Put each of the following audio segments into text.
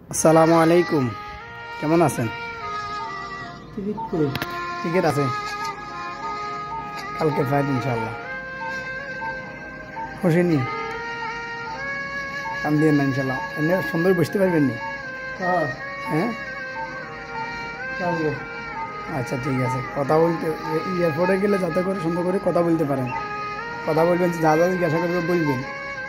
আসসালামু আলাইকুম, কেমন আছেন? টিকিট আছে কালকে ফ্লাইট ইনশাল্লাহ। খুশি নি? কান দিয়ে না ইনশাল্লাহ। এমনি সুন্দর বসতে পারবেন নি? হ্যাঁ, আচ্ছা ঠিক আছে। কথা বলতে এয়ারপোর্টে গেলে যাতে করে সুন্দর করে কথা বলতে পারেন। কথা বলবেন, যা যা জিজ্ঞাসা করবে বলবেন।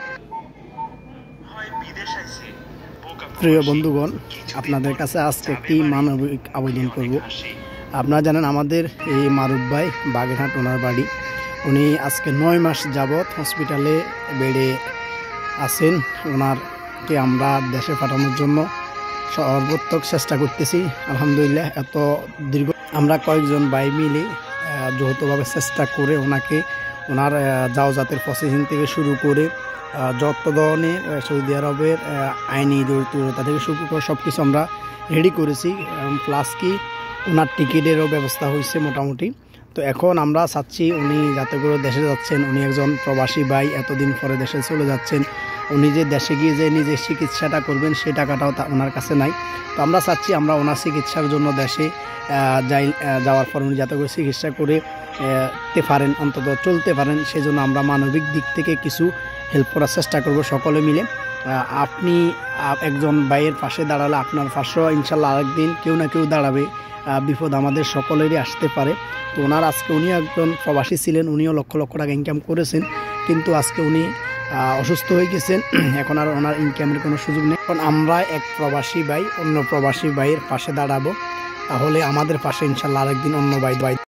প্রিয় বন্ধুগণ, আপনাদের কাছে আজকে একটি মানবিক আবেদন করব। আপনারা জানেন আমাদের এই মারুফ ভাই বাগেরহাট, ওনার বাড়ি। উনি আজকে 9 মাস যাবৎ হসপিটালে বেডে আছেন। ওনারকে আমরা দেশে পাঠানোর জন্য সর্বোত্তক চেষ্টা করতেছি। আলহামদুলিল্লাহ, এত দীর্ঘ আমরা কয়েকজন ভাই মিলে যৌথভাবে চেষ্টা করে ওনার যাওজাতের প্রসেসিং থেকে শুরু করে যত ধরনের সৌদি আরবের আইনি জড়িততা থেকে শুরু করে সব কিছু আমরা রেডি করেছি। প্লাস কি ওনার টিকিটেরও ব্যবস্থা হয়েছে মোটামুটি। তো এখন আমরা চাচ্ছি উনি যাতে করে দেশে যাচ্ছেন, উনি একজন প্রবাসী ভাই, এতদিন পরে দেশে চলে যাচ্ছেন। উনি যে দেশে গিয়ে যে নিজের চিকিৎসাটা করবেন সেই টাকাটাও ওনার কাছে নাই। তো আমরা চাচ্ছি আমরা ওনার চিকিৎসার জন্য দেশে যাওয়ার পর উনি যাতে করে চিকিৎসা করে পারেন, অন্তত চলতে পারেন, সেজন্য আমরা মানবিক দিক থেকে কিছু হেল্প করার চেষ্টা করব সকলে মিলে। আপনি একজন ভাইয়ের পাশে দাঁড়ালে আপনার পাশেও ইনশাল্লাহ আরেকদিন কেউ না কেউ দাঁড়াবে। বিপদ আমাদের সকলেরই আসতে পারে। তো উনি একজন প্রবাসী ছিলেন, উনিও লক্ষ লক্ষ টাকা ইনকাম করেছেন, কিন্তু আজকে উনি অসুস্থ হয়ে গেছেন। এখন আর ওনার ইনকামের কোনো সুযোগ নেই। এখন আমরা এক প্রবাসী ভাই অন্য প্রবাসী ভাইয়ের পাশে দাঁড়াবো, তাহলে আমাদের পাশে ইনশাল্লাহ আরেকদিন অন্য ভাই